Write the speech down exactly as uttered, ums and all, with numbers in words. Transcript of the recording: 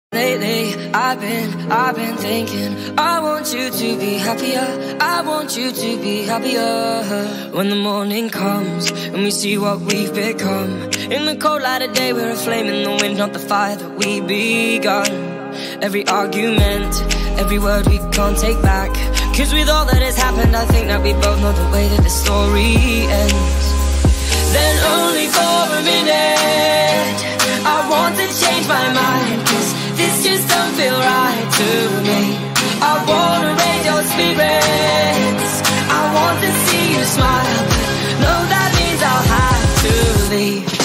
Lately, I've been, I've been thinking I want you to be happier, I want you to be happier. When the morning comes and we see what we've become, in the cold light of day we're a flame in the wind, not the fire that we begun. Every argument, every word we can't take back, cause with all that has happened I think that we both know the way that the story ends. Then only for a minute I want to change my mind, cause this just don't feel right to me. I wanna raise your spirits, I want to see you smile, but no, that means I'll have to leave.